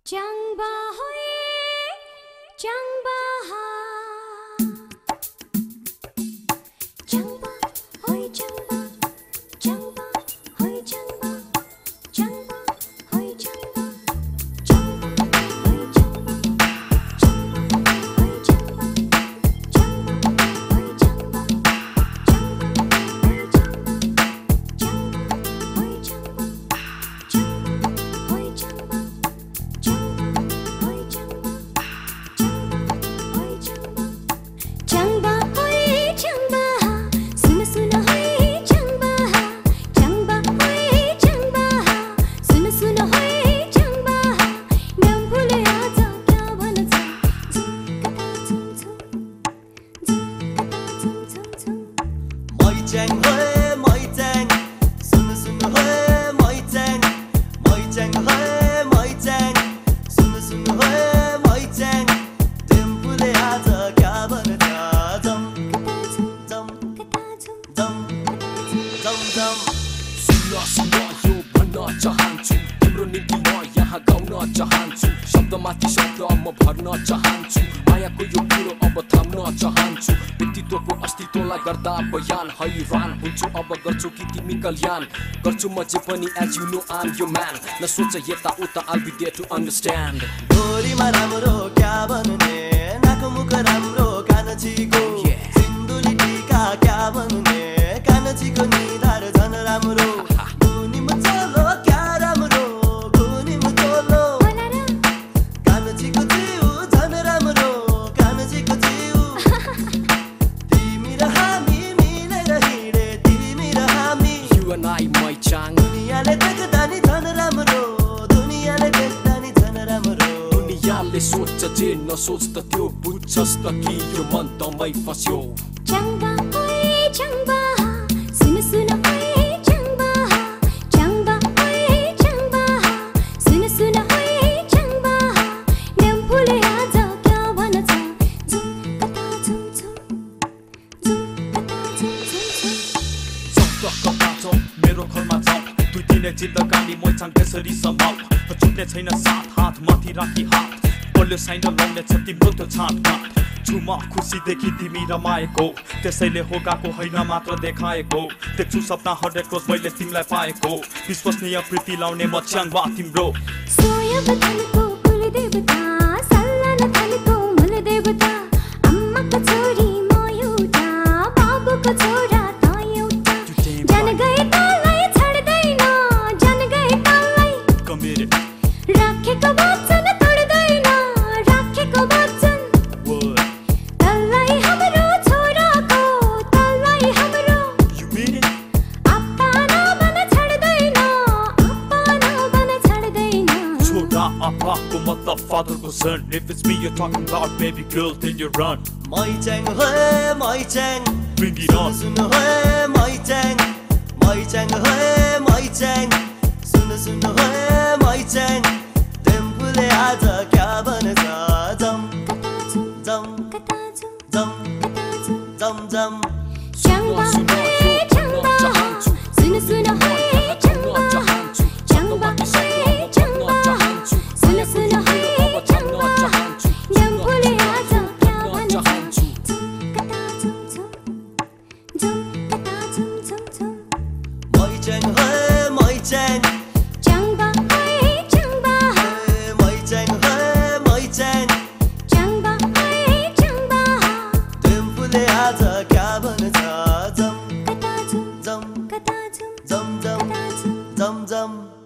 Changba hoye, changba ha. Changba hoye, changba, changba hoye, changba, changba hoye, changba, changba hoye, changba, changba hoye, changba, changba hoye, changba, changba hoye, changba, changba hoye, changba. Changba hoye changba ha, सुन सुन होए changba ha. Changba hoye changba ha, सुन सुन होए changba ha. नाम भूले आजा क्या भन्छ, झुम कता झुम झुम, झुम कता झुम झुम झुम. Moi chang hoye moi chang, सुन सुन होए moi chang, moi chang hoye moi chang, सुन सुन होए moi chang. तिम भूले आज क्या भन्छ जम जम जम जम जम. सुन्न सुन्न यो भन्न चाहन्छु, तिम्रो निम्ति म यहाँ गाउन चाहन्छु. शब्दमाथि शब्द म भर्न चाहन्छु, मायाको यो कुरो अब थाम्न चाहन्छु. व्यक्तित्वको अस्तित्वलाई गर्दा बयान हैरान हुन्छु. अब गर्छु कि तिमी कल्याण गर्छु म जे पनि, as you know I'm your man. नसोच यता उता, I'll be there to understand. गोरीमा राम्रो क्या भन्ने, नाको मुख राम्रो कानचीको, सिन्दुली टीका क्या भन्ने, कानचीको निधार झन राम्रो. गुनीमा चलो क्या राम्रो, गुनीमा चलो कानचीको जिउ झन राम्रो, कानचीको जिउ. तिमी र हामी मिलेर हिँडे, तिमी र हामी. You and I, my chang. दुनियाँले देख्दा नि झन राम्रो, दुनियाँले देख्दा नि झन राम्रो. दुनियाँले सोच्छ जे नसोच त त्यो बुझ्छस् त कि यो मन तमै फस्यो. Changba hoye changba ha, सुन सुन होए changba ha. Changba hoye changba ha, सुन सुन होए changba ha. नाम भूले आजा क्या भन्छ, झुम कता झुम झुम, झुम कता झुम झुम झुम. कता छौ मेरो घरमा छौ, दुई दिने जिन्दगानी मोइचाङ त्यसरी समाउ. छुट्ने छैन साथ, हात माथि राखी हात. बलियो साइनल लाउने छ तिम्रो त्यो छाँटकाँट. छुमा खुसीदेखि तिमी रमाएको, त्यसैले हो गएको होइन मात्र देखाएको. देख्छु सपना हरेक रोज मैले तिमीलाई पाएको. विश्वसनीय प्रीति लाउने म च्याङ्बा तिम्रो. सोयब थालेको कुलदेवता, सल्लान थालेको मूलदेवता. अम्माको छोरी म एउटा, बाबुको छोरा त एउटा. जान गए तँलाई छाड्दैन, जान गए तँलाई Committed. राखेको वचन तोड्दैन, राखेको वचन. तँलाई हाम्रो छोराको, तँलाई हाम्रो You mean it? आप्पा नबन छाड्दैन, आप्पा नबन छाड्दैन. छोरा आप्पाको मतलब fatherको son. If it's me you're talking about, baby girl, then you run. moi chang hoye moi chang, Bring it on. सुन होए moi chang, moi chang होए moi chang, सुन सुन होए moi chang. तिम भूले आज क्या भन्छ जम जम कता झुम जम कता झुम. जम जम. Changba hoye changba ha, सुन सुन होए changba ha. Changba hoye changba ha, सुन सुन होए changba ha. नाम भूले आजा क्या भन्छ, झुम कता झुम झुम, झुम कता झुम झुम झुम. moi chang होए moi chang, Changba hoye changba ha, moi chang होए moi chang. Changba hoye changba ha. तिम भूले आज क्या भन्छ कता झुम जम कता झुम जम जम कता झुम. जम जम.